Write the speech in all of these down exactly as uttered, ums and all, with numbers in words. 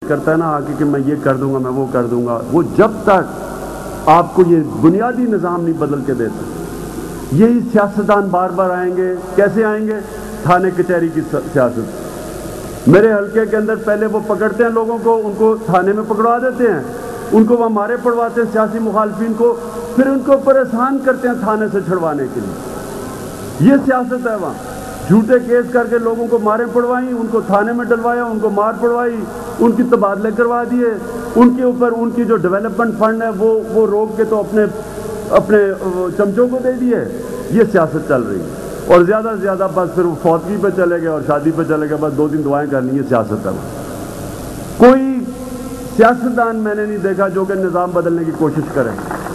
کرتا ہے نا آ کے کہ میں یہ کر دوں گا، میں وہ کر دوں گا، وہ جب تک آپ کو یہ بنیادی نظام نہیں بدل کے دیتا، یہی سیاستدان بار بار آئیں گے. کیسے آئیں گے؟ تھانے کچہری کی سیاست. میرے حلقے کے اندر پہلے وہ پکڑتے ہیں لوگوں کو، ان کو تھانے میں پکڑوا دیتے ہیں، ان کو وہاں مارے پڑواتے ہیں سیاسی مخالفین کو، پھر ان کو پریشان کرتے ہیں تھانے سے چھڑوانے کے لیے. یہ سیاست ہے وہاں. جھوٹے کیس کر کے لوگوں کو مارے پڑوائیں، ان کو تھانے میں ڈلوایا، ان کو مار پڑوائی، ان کی تبادلے کروا دیے، ان کے اوپر ان کی جو ڈیولپمنٹ فنڈ ہے وہ وہ روک کے تو اپنے اپنے چمچوں کو دے دیے. یہ سیاست چل رہی ہے. اور زیادہ سے زیادہ بس پھر وہ فوتگی پہ چلے گئے اور شادی پہ چلے گئے، بس دو دن دعائیں کرنی. یہ سیاست ہے. کوئی سیاستدان میں نے نہیں دیکھا جو کہ نظام بدلنے کی کوشش کرے.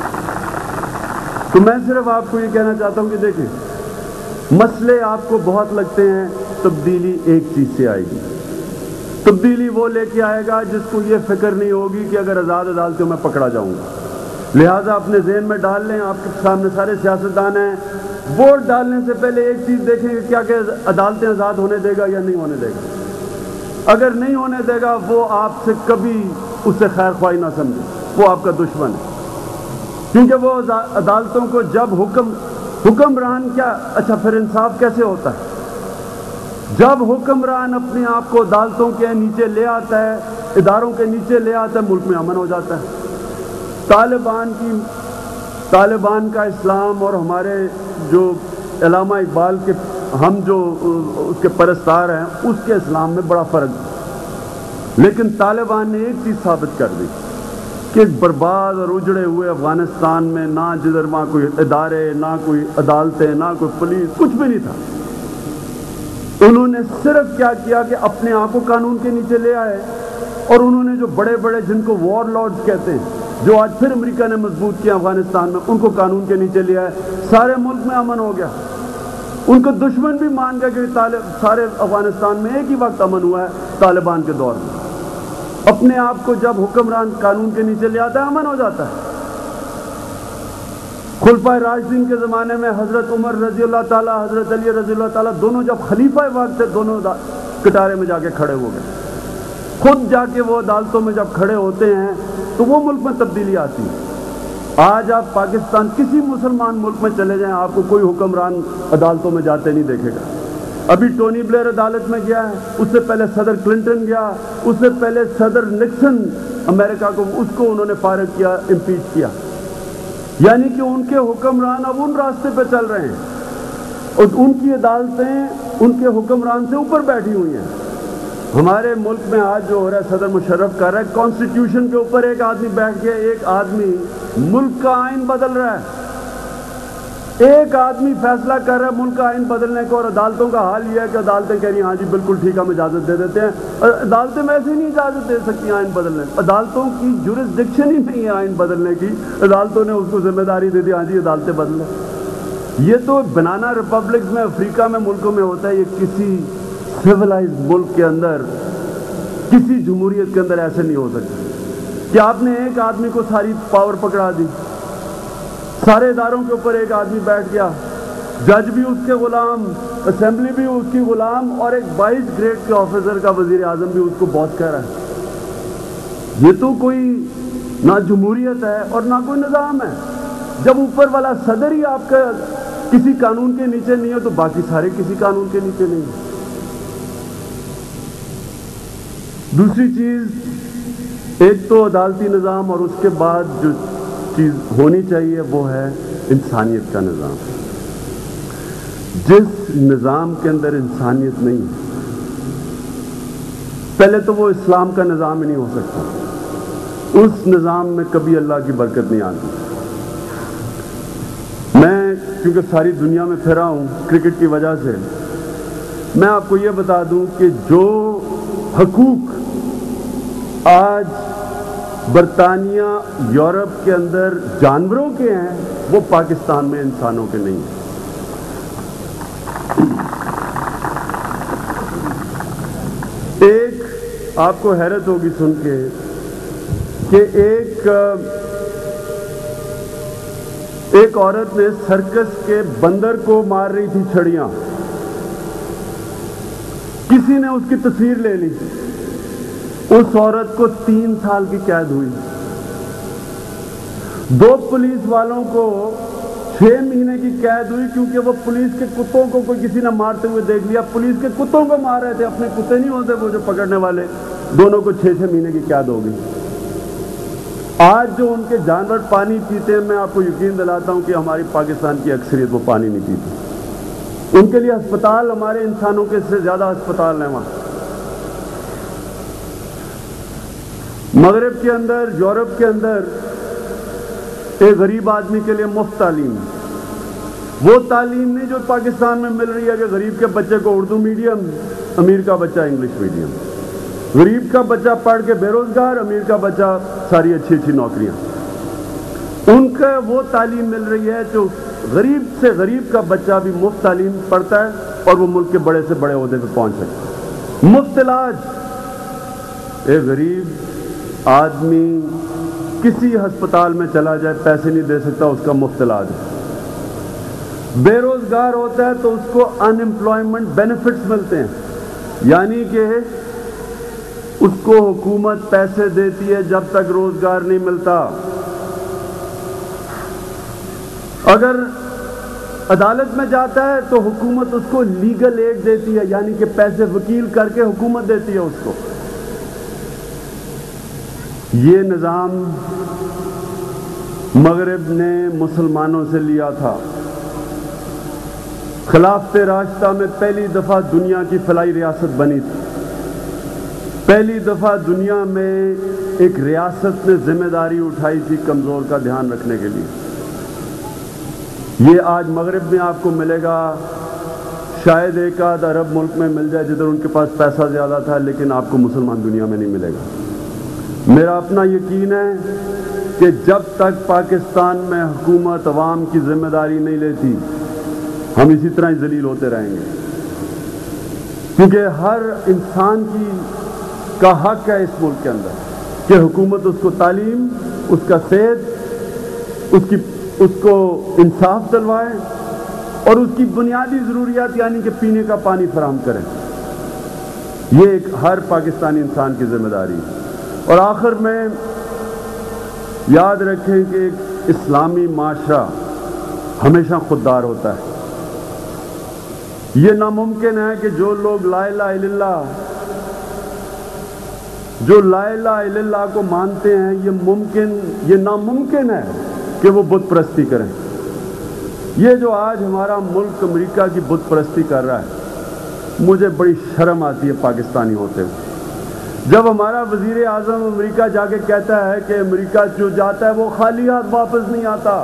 تو میں صرف آپ کو یہ کہنا چاہتا ہوں کہ دیکھیں، مسئلے آپ کو بہت لگتے ہیں، تبدیلی ایک چیز سے آئے گی. تبدیلی وہ لے کے آئے گا جس کو یہ فکر نہیں ہوگی کہ اگر آزاد عدالتوں میں پکڑا جاؤں گا. لہٰذا اپنے ذہن میں ڈال لیں، آپ کے سامنے سارے سیاستدان ہیں، ووٹ ڈالنے سے پہلے ایک چیز دیکھیں کہ کیا کہ عدالتیں آزاد ہونے دے گا یا نہیں ہونے دے گا. اگر نہیں ہونے دے گا وہ آپ سے کبھی اس سے خیر خواہی نہ سمجھے، وہ آپ کا دشمن ہے. کیونکہ وہ عدالتوں کو جب حکم حکمران کیا اچھا پھر انصاف کیسے ہوتا ہے؟ جب حکمران اپنے آپ کو عدالتوں کے نیچے لے آتا ہے، اداروں کے نیچے لے آتا ہے، ملک میں امن ہو جاتا ہے. طالبان کی طالبان کا اسلام اور ہمارے جو علامہ اقبال کے ہم جو اس کے پرستار ہیں اس کے اسلام میں بڑا فرق ہے. لیکن طالبان نے ایک چیز ثابت کر دی کہ برباد اور اجڑے ہوئے افغانستان میں نہ جدھر وہاں کوئی ادارے، نہ کوئی عدالتیں، نہ کوئی پولیس، کچھ بھی نہیں تھا. انہوں نے صرف کیا کیا کہ اپنے آپ کو قانون کے نیچے لے آئے، اور انہوں نے جو بڑے بڑے جن کو وار لارڈز کہتے ہیں، جو آج پھر امریکہ نے مضبوط کیا افغانستان میں، ان کو قانون کے نیچے لے آئے. سارے ملک میں امن ہو گیا. ان کو دشمن بھی مان گیا کہ سارے افغانستان میں ایک ہی وقت امن ہوا ہے طالبان کے دور میں. اپنے آپ کو جب حکمران قانون کے نیچے لے آتا ہے امن ہو جاتا ہے. خلفائے راشدین کے زمانے میں حضرت عمر رضی اللہ تعالیٰ، حضرت علی رضی اللہ تعالیٰ، دونوں جب خلیفہ وقت تھے، دونوں کٹارے میں جا کے کھڑے ہو گئے. خود جا کے وہ عدالتوں میں جب کھڑے ہوتے ہیں تو وہ ملک میں تبدیلی آتی ہے. آج آپ پاکستان کسی مسلمان ملک میں چلے جائیں، آپ کو کوئی حکمران عدالتوں میں جاتے نہیں دیکھے گا. ابھی ٹونی بلیئر عدالت میں گیا ہے، اس سے پہلے صدر کلنٹن گیا، اس سے پہلے صدر نکسن امریکہ کو، اس کو انہوں نے فارغ کیا، امپیچ کیا. یعنی کہ ان کے حکمران اب ان راستے پہ چل رہے ہیں، اور ان کی عدالتیں ان کے حکمران سے اوپر بیٹھی ہوئی ہیں. ہمارے ملک میں آج جو ہو رہا ہے، صدر مشرف کر رہا ہے، کانسٹیٹیوشن کے اوپر ایک آدمی بیٹھ کے ایک آدمی ملک کا آئین بدل رہا ہے. ایک آدمی فیصلہ کر رہا ہے ملک کا آئین بدلنے کو، اور عدالتوں کا حال یہ ہے کہ عدالتیں کہہ رہی ہیں ہاں جی بالکل ٹھیک، ہم اجازت دے دیتے ہیں. اور عدالتیں ویسے ہی نہیں اجازت دے سکتی آئین بدلنے. عدالتوں کی جورسڈکشن ہی نہیں ہے آئین بدلنے کی. عدالتوں نے اس کو ذمہ داری دے دی ہاں جی عدالتیں بدلیں. یہ تو بنانا ریپبلکس میں، افریقہ میں، ملکوں میں ہوتا ہے. یہ کسی سویلائز ملک کے اندر، کسی جمہوریت کے اندر ایسے نہیں ہو سکتا کہ آپ نے ایک آدمی کو ساری پاور پکڑا دی، سارے اداروں کے اوپر ایک آدمی بیٹھ گیا، جج بھی اس کے غلام، اسمبلی بھی اس کی غلام، اور ایک بائیس گریڈ کے آفیسر کا وزیر اعظم بھی اس کو باس کہہ رہا ہے. یہ تو کوئی نہ جمہوریت ہے اور نہ کوئی نظام ہے. جب اوپر والا صدر ہی آپ کا کسی قانون کے نیچے نہیں ہو تو باقی سارے کسی قانون کے نیچے نہیں ہیں. دوسری چیز، ایک تو عدالتی نظام، اور اس کے بعد جو چیز ہونی چاہیے وہ ہے انسانیت کا نظام. جس نظام کے اندر انسانیت نہیں ہے، پہلے تو وہ اسلام کا نظام ہی نہیں ہو سکتا. اس نظام میں کبھی اللہ کی برکت نہیں آتی. میں کیونکہ ساری دنیا میں پھرا ہوں کرکٹ کی وجہ سے، میں آپ کو یہ بتا دوں کہ جو حقوق آج برطانیہ، یورپ کے اندر جانوروں کے ہیں، وہ پاکستان میں انسانوں کے نہیں ہیں. ایک آپ کو حیرت ہوگی سن کے کہ ایک ایک عورت نے سرکس کے بندر کو مار رہی تھی چھڑیاں. کسی نے اس کی تصویر لے لی، اس عورت کو تین سال کی قید ہوئی. دو پولیس والوں کو چھ مہینے کی قید ہوئی کیونکہ وہ پولیس کے کتوں کو کوئی کسی نے مارتے ہوئے دیکھ لیا. پولیس کے کتوں کو مار رہے تھے, اپنے کتے نہیں ہوتے وہ جو پکڑنے والے. دونوں کو چھ چھ مہینے کی قید ہو گئی. آج جو ان کے جانور پانی پیتے ہیں, میں آپ کو یقین دلاتا ہوں کہ ہماری پاکستان کی اکثریت وہ پانی نہیں پیتی. ان کے لیے ہسپتال ہمارے انسانوں کے سے زیادہ ہسپتال ہیں وہاں. مغرب کے اندر, یورپ کے اندر ایک غریب آدمی کے لیے مفت تعلیم, وہ تعلیم نہیں جو پاکستان میں مل رہی ہے کہ غریب کے بچے کو اردو میڈیم, امیر کا بچہ انگلش میڈیم. غریب کا بچہ پڑھ کے بے روزگار, امیر کا بچہ ساری اچھی اچھی نوکریاں. ان کا وہ تعلیم مل رہی ہے جو غریب سے غریب کا بچہ بھی مفت تعلیم پڑھتا ہے اور وہ ملک کے بڑے سے بڑے عہدے پہ پہنچ سکتا ہے. مفت علاج, ایک غریب آدمی کسی ہسپتال میں چلا جائے پیسے نہیں دے سکتا, اس کا مفت علاج ہے. بے روزگار ہوتا ہے تو اس کو ان امپلائمنٹ بینیفٹس ملتے ہیں, یعنی کہ اس کو حکومت پیسے دیتی ہے جب تک روزگار نہیں ملتا. اگر عدالت میں جاتا ہے تو حکومت اس کو لیگل ایڈ دیتی ہے, یعنی کہ پیسے وکیل کر کے حکومت دیتی ہے اس کو. یہ نظام مغرب نے مسلمانوں سے لیا تھا. خلافت راشدہ میں پہلی دفعہ دنیا کی فلاحی ریاست بنی تھی. پہلی دفعہ دنیا میں ایک ریاست نے ذمہ داری اٹھائی تھی کمزور کا دھیان رکھنے کے لیے. یہ آج مغرب میں آپ کو ملے گا, شاید ایک آدھ عرب ملک میں مل جائے جدھر ان کے پاس پیسہ زیادہ تھا, لیکن آپ کو مسلمان دنیا میں نہیں ملے گا. میرا اپنا یقین ہے کہ جب تک پاکستان میں حکومت عوام کی ذمہ داری نہیں لیتی, ہم اسی طرح ہی ذلیل ہوتے رہیں گے. کیونکہ ہر انسان کی کا حق ہے اس ملک کے اندر کہ حکومت اس کو تعلیم, اس کا صحت, اس کی اس کو انصاف دلوائے اور اس کی بنیادی ضروریات یعنی کہ پینے کا پانی فراہم کرے. یہ ایک ہر پاکستانی انسان کی ذمہ داری ہے. اور آخر میں یاد رکھیں کہ ایک اسلامی معاشرہ ہمیشہ خوددار ہوتا ہے. یہ ناممکن ہے کہ جو لوگ لا الہ الا اللہ جو لا الہ الا اللہ کو مانتے ہیں, یہ ممکن یہ ناممکن ہے کہ وہ بت پرستی کریں. یہ جو آج ہمارا ملک امریکہ کی بت پرستی کر رہا ہے, مجھے بڑی شرم آتی ہے پاکستانی ہوتے ہوئے. جب ہمارا وزیر اعظم امریکہ جا کے کہتا ہے کہ امریکہ جو جاتا ہے وہ خالی ہاتھ واپس نہیں آتا,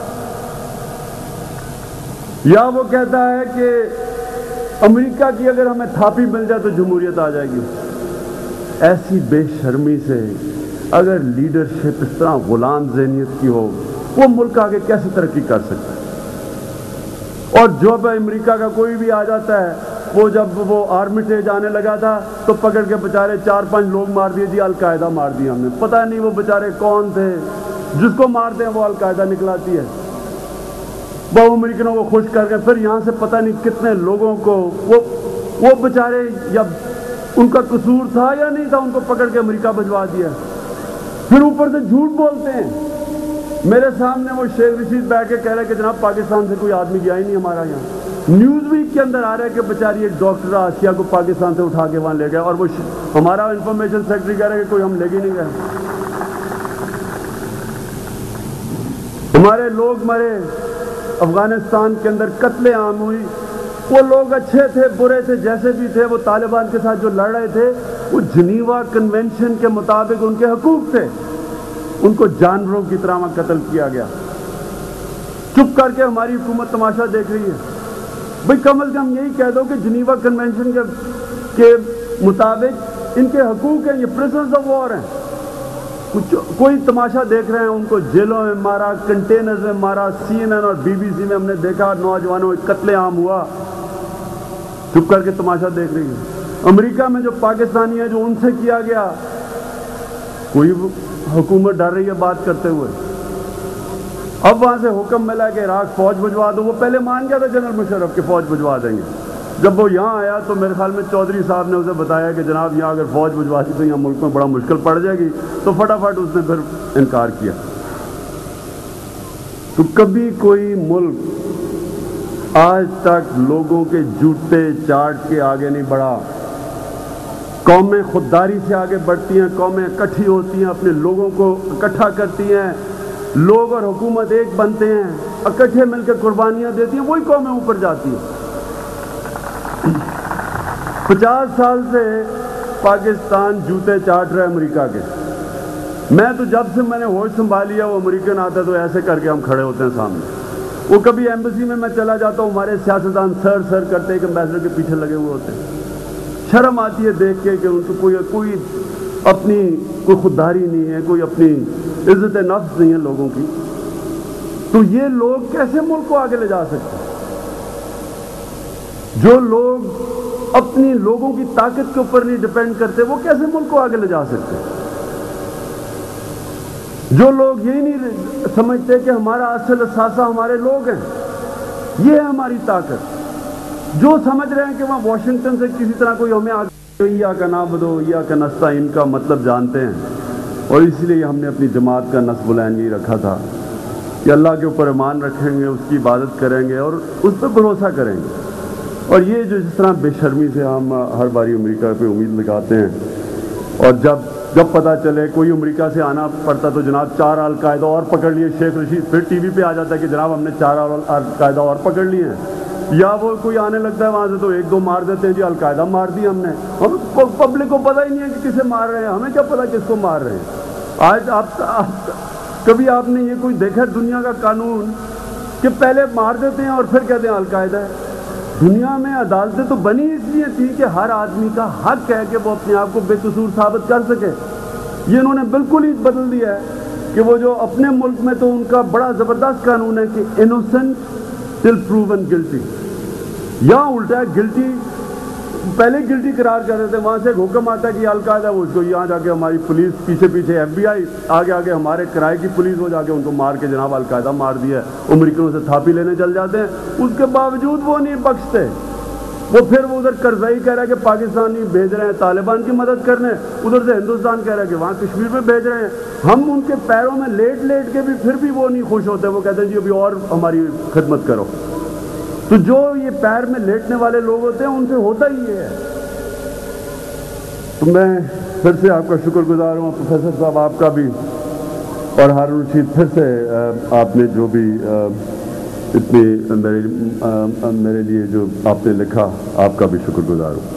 یا وہ کہتا ہے کہ امریکہ کی اگر ہمیں تھاپی مل جائے تو جمہوریت آ جائے گی. ایسی بے شرمی سے اگر لیڈرشپ اس طرح غلام ذہنیت کی ہو, وہ ملک آگے کیسے ترقی کر سکتا ہے؟ اور جب امریکہ کا کوئی بھی آ جاتا ہے, وہ جب وہ آرمیٹیج آنے لگا تھا تو پکڑ کے بےچارے چار پانچ لوگ مار دیے, جی القاعدہ مار دیا ہم نے. پتہ نہیں وہ بےچارے کون تھے, جس کو مارتے ہیں وہ القاعدہ نکلاتی ہے. وہ امریکنوں کو خوش کر کے پھر یہاں سے پتہ نہیں کتنے لوگوں کو وہ وہ بےچارے یا ان کا قصور تھا یا نہیں تھا, ان کو پکڑ کے امریکہ بھجوا دیا. پھر اوپر سے جھوٹ بولتے ہیں. میرے سامنے وہ شیخ رشید بیٹھ کے کہہ رہے کہ جناب پاکستان سے کوئی آدمی گیا ہی نہیں ہمارا یہاں. نیوز ویک کے اندر آ رہا ہے کہ بیچاری ایک ڈاکٹر آسیہ کو پاکستان سے اٹھا کے وہاں لے گیا, اور وہ ہمارا انفارمیشن سیکرٹری کہہ رہا ہے کہ کوئی ہم لے کے نہیں گئے. ہمارے لوگ مرے, افغانستان کے اندر قتل عام ہوئی. وہ لوگ اچھے تھے برے تھے جیسے بھی تھے, وہ طالبان کے ساتھ جو لڑ رہے تھے وہ جنیوا کنونشن کے مطابق ان کے حقوق تھے, ان کو جانوروں کی طرح قتل کیا گیا. چپ کر کے ہماری حکومت تماشا دیکھ رہی ہے. بھئی کم از کم یہی کہہ دو کہ جنیوا کنونشن کے کے مطابق ان کے حقوق ہیں, یہ پرزنرز آف وار ہیں. کچھ کوئی تماشا دیکھ رہے ہیں, ان کو جیلوں میں مارا, کنٹینرز میں مارا. سی این این اور بی بی سی میں ہم نے دیکھا نوجوانوں کا قتل عام ہوا, چپ کر کے تماشا دیکھ رہی ہے. امریکہ میں جو پاکستانی ہیں جو ان سے کیا گیا, کوئی حکومت ڈر رہی ہے بات کرتے ہوئے. اب وہاں سے حکم ملا کہ عراق فوج بھجوا دو. وہ پہلے مان گیا تھا جنرل مشرف کہ فوج بھجوا دیں گے, جب وہ یہاں آیا تو میرے خیال میں چودھری صاحب نے اسے بتایا کہ جناب یہاں اگر فوج بھجوا دی تو یہاں ملک میں بڑا مشکل پڑ جائے گی، تو فٹافٹ اس نے پھر انکار کیا۔ تو کبھی کوئی ملک آج تک لوگوں کے جوتے چاٹ کے آگے نہیں بڑھا۔ قومیں خودداری سے آگے بڑھتی ہیں، قومیں اکٹھی ہوتی ہیں، اپنے لوگوں کو اکٹھا کرتی ہیں، لوگ اور حکومت ایک بنتے ہیں، اکٹھے مل کے قربانیاں دیتی ہیں، وہی قومیں اوپر جاتی ہیں۔ پچاس سال سے پاکستان جوتے چاٹ رہا ہے امریکہ کے۔ میں تو جب سے میں نے ہوش سنبھالیا وہ امریکن آتا ہے تو ایسے کر کے ہم کھڑے ہوتے ہیں سامنے۔ وہ کبھی ایمبیسی میں میں چلا جاتا ہوں، ہمارے سیاستدان سر سر کرتے ایک امبیسڈر کے پیچھے لگے ہوئے ہوتے ہیں۔ شرم آتی ہے دیکھ کے کہ ان کو کوئی کوئی اپنی کوئی خودداری نہیں ہے، کوئی اپنی عزت نفس نہیں ہے لوگوں کی۔ تو یہ لوگ کیسے ملک کو آگے لے جا سکتے ہیں؟ جو لوگ اپنی لوگوں کی طاقت کے اوپر نہیں ڈیپینڈ کرتے وہ کیسے ملک کو آگے لے جا سکتے ہیں؟ جو لوگ یہی نہیں سمجھتے کہ ہمارا اصل اثاثہ ہمارے لوگ ہیں، یہ ہے ہماری طاقت۔ جو سمجھ رہے ہیں کہ وہاں واشنگٹن سے کسی طرح کوئی ہمیں آگے یا کا نام بدو یا کا نستعین کا مطلب جانتے ہیں، اور اسی لیے ہم نے اپنی جماعت کا نصب العین یہ رکھا تھا کہ اللہ کے اوپر ایمان رکھیں گے، اس کی عبادت کریں گے اور اس پہ بھروسہ کریں گے۔ اور یہ جو جس طرح بے شرمی سے ہم ہر باری امریکہ پہ امید لگاتے ہیں، اور جب جب پتہ چلے کوئی امریکہ سے آنا پڑتا تو جناب چار القاعدہ اور پکڑ لیے، شیخ رشید پھر ٹی وی پہ آ جاتا ہے کہ جناب ہم نے چار القاعدہ اور پکڑ لیے ہیں، یا وہ کوئی آنے لگتا ہے وہاں سے تو ایک دو مار دیتے ہیں، جی القاعدہ مار دی ہم نے۔ ہم پبلک کو پتہ ہی نہیں ہے کہ کسے مار رہے ہیں، ہمیں کیا پتہ کس کو مار رہے ہیں۔ آج آپ کبھی آپ نے یہ کوئی دیکھا دنیا کا قانون کہ پہلے مار دیتے ہیں اور پھر کہتے ہیں القاعدہ ہے؟ دنیا میں عدالتیں تو بنی اس لیے تھی کہ ہر آدمی کا حق ہے کہ وہ اپنے آپ کو بے قصور ثابت کر سکے۔ یہ انہوں نے بالکل ہی بدل دیا ہے کہ وہ جو اپنے ملک میں تو ان کا بڑا زبردست قانون ہے کہ انوسنٹ ٹل پروون گلٹی، یا الٹا ہے گلٹی پہلے گلٹی قرار کر دیتے ہیں، وہاں سے ایک حکم آتا ہے کہ القاعدہ وہ اس کو یہاں جا کے ہماری پولیس پیچھے پیچھے ایف بی آئی آگے آگے ہمارے کرائے کی پولیس وہ جا کے ان کو مار کے جناب القاعدہ مار دیا ہے، امریکنوں سے تھاپی لینے چل جاتے ہیں، اس کے باوجود وہ نہیں بخشتے۔ وہ پھر وہ ادھر کرزئی کہہ رہا ہے کہ پاکستانی بھیج رہے ہیں طالبان کی مدد کرنے، ادھر سے ہندوستان کہہ رہا ہے کہ وہاں کشمیر میں بھیج رہے ہیں۔ ہم ان کے پیروں میں لیٹ لیٹ کے بھی پھر بھی وہ نہیں خوش ہوتے، وہ کہتے ہیں جی ابھی اور ہماری خدمت کرو۔ تو جو یہ پیر میں لیٹنے والے لوگ ہوتے ہیں ان سے ہوتا ہی یہ ہے۔ تو میں پھر سے آپ کا شکر گزار ہوں پروفیسر صاحب آپ کا بھی، اور ہارون رشید پھر سے آپ نے جو بھی اتنی میرے میرے لیے جو آپ نے لکھا آپ کا بھی شکر گزار ہوں۔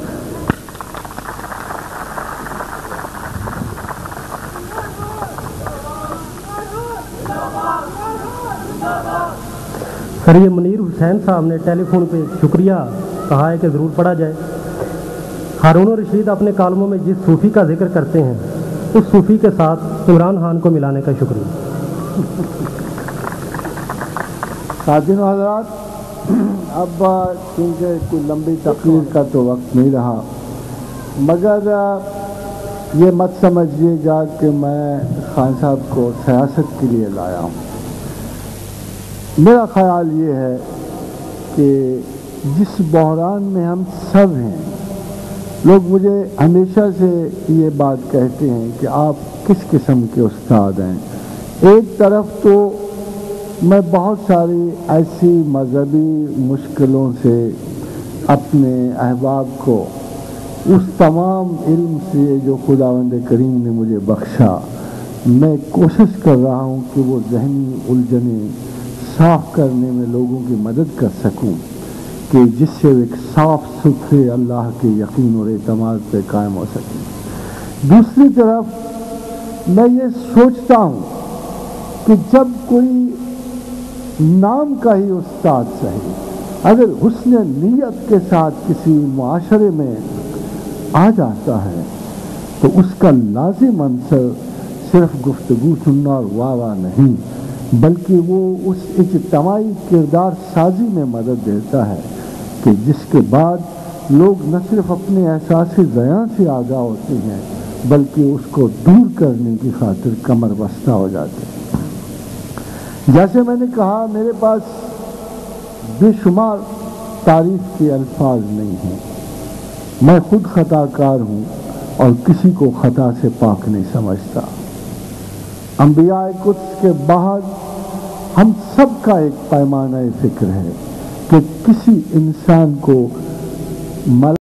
سر یہ منیر حسین صاحب نے ٹیلی فون پہ شکریہ کہا ہے کہ ضرور پڑھا جائے۔ ہارون رشید اپنے کالموں میں جس صوفی کا ذکر کرتے ہیں اس صوفی کے ساتھ عمران خان کو ملانے کا شکریہ۔ ساتھیوں حضرات، اب چونکہ کوئی لمبی تقریر کا تو وقت نہیں رہا، مگر یہ مت سمجھیے گا کہ میں خان صاحب کو سیاست کے لیے لایا ہوں۔ میرا خیال یہ ہے کہ جس بحران میں ہم سب ہیں، لوگ مجھے ہمیشہ سے یہ بات کہتے ہیں کہ آپ کس قسم کے استاد ہیں۔ ایک طرف تو میں بہت ساری ایسی مذہبی مشکلوں سے اپنے احباب کو اس تمام علم سے جو خداوند کریم نے مجھے بخشا، میں کوشش کر رہا ہوں کہ وہ ذہنی الجھنیں صاف کرنے میں لوگوں کی مدد کر سکوں کہ جس سے ایک صاف ستھرے اللہ کے یقین اور اعتماد پہ قائم ہو سکے۔ دوسری طرف میں یہ سوچتا ہوں کہ جب کوئی نام کا ہی استاد صحیح اگر حسن نیت کے ساتھ کسی معاشرے میں آ جاتا ہے تو اس کا لازم عنصر صرف گفتگو سننا اور واہ واہ نہیں، بلکہ وہ اس اجتماعی کردار سازی میں مدد دیتا ہے کہ جس کے بعد لوگ نہ صرف اپنے احساس زیاں سے آگاہ ہوتے ہیں بلکہ اس کو دور کرنے کی خاطر کمر بستہ ہو جاتے ہیں۔ جیسے میں نے کہا، میرے پاس بے شمار तारीफ के अल्फाज नहीं हैं। मैं खुद खताकार हूँ और किसी को खता से पाक नहीं समझता। अंबिया कुद्स के बाद हम सब का एक पैमाना फिक्र है कि किसी इंसान को